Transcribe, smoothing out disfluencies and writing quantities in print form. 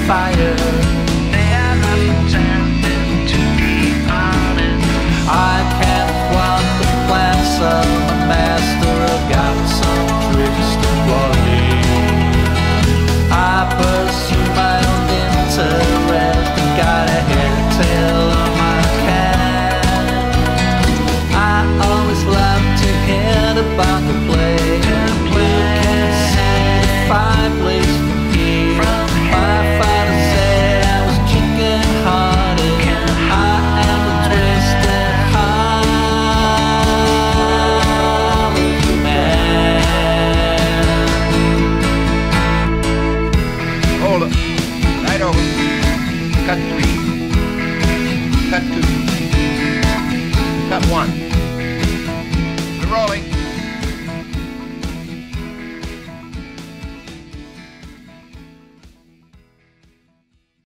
fire. They are not pretending to be honest. I can't flaunt the plans of my master. I've got some tricks to play. I pursue my own interest. Got a hairtail on my cat. I always love to hear about the play. You can see the fireplace from here. My father said I was chicken-hearted. I am a twisted Hollywood man. Hold it. Right over. Cut 3. Cut 2. Cut 1. We're rolling.